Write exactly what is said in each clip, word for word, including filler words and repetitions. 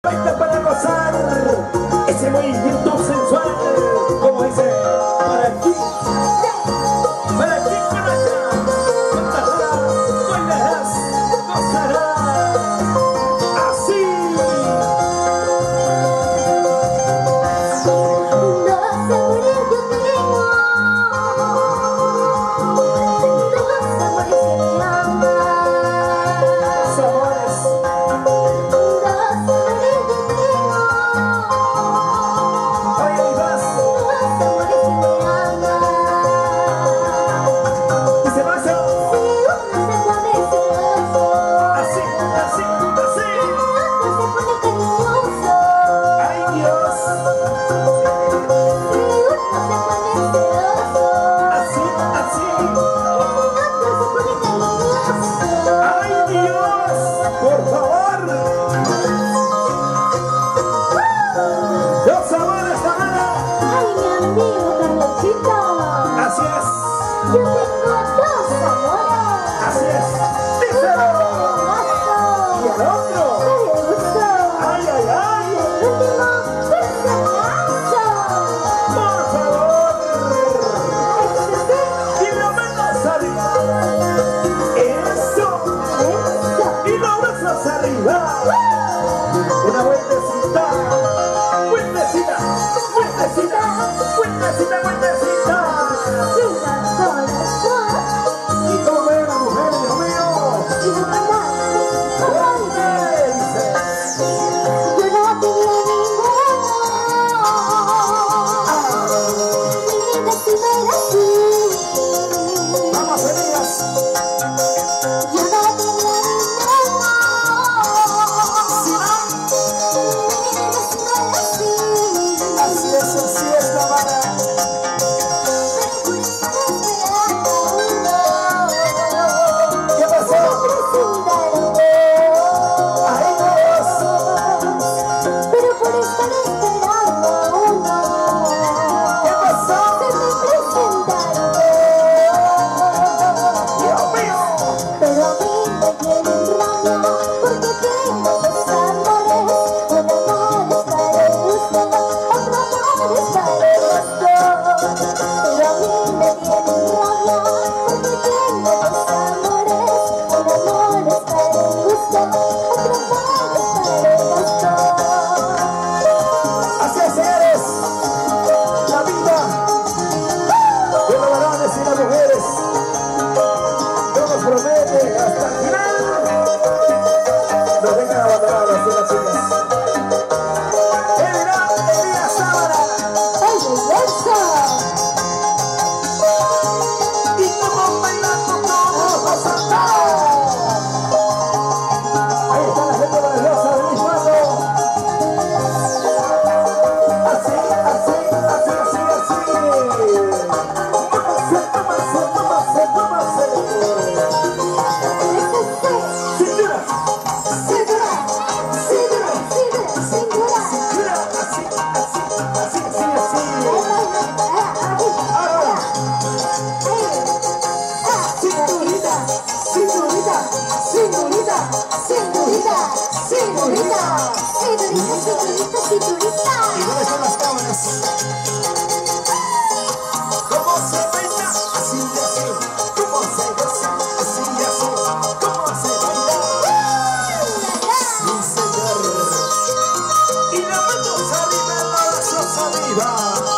Baila para gozar ese movimiento sensual, como dice, para ti, para ti, para allá, cantarás, bailarás, gozarás, así. Dos amores yo tengo, dos amores que me aman, Los amores. Así es. Yo tengo dos amores. Así es. Díselo. Y el otro. Ay, ay, ay. El último, personazo. Por favor. Y lo menos arriba. Eso. Eso. Y los brazos arriba. Una vueltecita. Vueltecita. Vueltecita. Vueltecita, vueltecita. Y cómo ven las mujeres, Dios mío. ¿Qué dice? Vamos, amigas. Así es, así es la vara. ¿Qué pasó? Ahí vamos. Pero por estar esperando uno, ¿Qué pasó? se me presentaron. Dios mío. Pero a mí me tienen rabia porque tengo dos amores. Un amor es para el gusto, otro amor es para el gusto. Pero a mí me tienen rabia porque tengo dos amores. Un amor es para el gusto, otro amor es para el gusto. Así es, señores. La vida de los varones y las mujeres no nos promete hasta el final. Nos dejan abandonados de las chicas. Elena Elías Sábara. ¡Ay, eso! Y como bailando todos los saltados. Ahí está la gente maravillosa de mi mano. Así, así, así, así, así. Tómase, tómase, tómase, tómase. Cintura, ¡Segura! ¡Segura! ¡Segura! ¡Segura! cintura, así, así, así, así, así. Ahora, cinturita, cinturita, cinturita, cinturita, cinturita. ¿Y dónde están las cámaras? ¿Cómo se baila? Así y así. ¿Cómo se goza? Así y así. ¿Cómo se baila? Sí, señor. Y la manos arriba, los brazos arriba.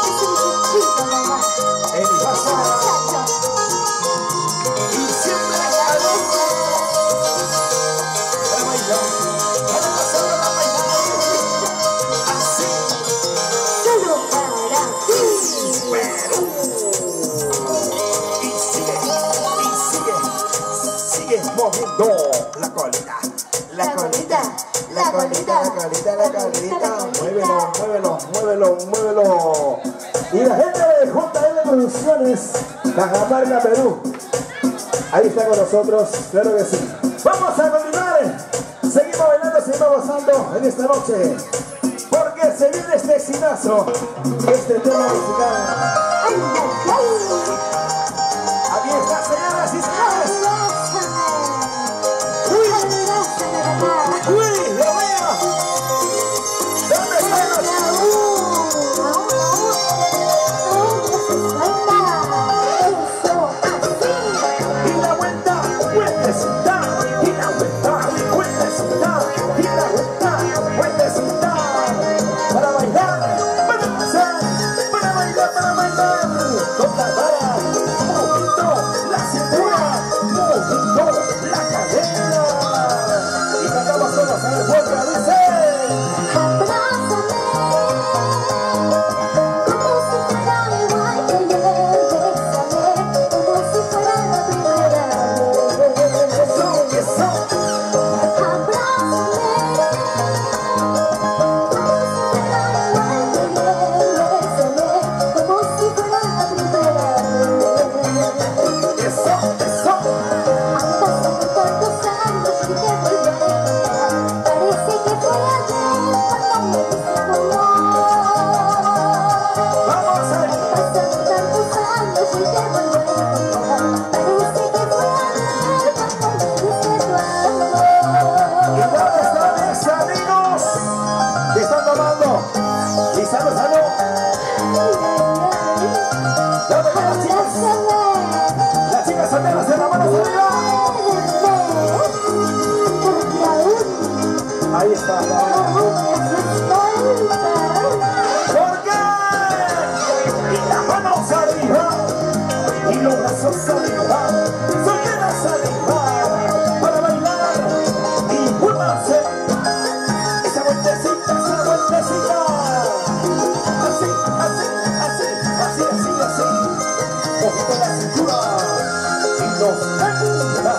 En mi casa. Y siempre a gozo. Para bailar. Para gozar, para bailar. Así. Solo para ti. Y sigue, y sigue, sigue moviendo la colita, la colita, la colita, la colita, la colita. Muévelo, muévelo, muévelo, muévelo. Y la gente de J L Producciones, Cajamarca, Perú. Ahí está con nosotros, claro que sí. Vamos a continuar. Seguimos bailando, seguimos gozando en esta noche. Porque se viene este exitazo, este tema musical. ¡Ay, ay, ay! Aquí está, señoras y señores. ¡Abrázame! ¡Abrázame, mamá! ¡Uy, Dios mío! salud, salud. Ya ven las chicas. Las chicas solteras en la mano arriba. Ahí está. ¿Por qué? Y las manos arriba. Y los brazos arriba. Solteras arriba. Para bailar y burlarse. Esa vueltecita, esa vueltecita. Así, así, así, así, así, así. Cogiste la cintura y los ahora.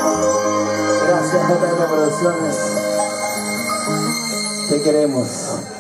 Gracias, J M Producciones. Te queremos.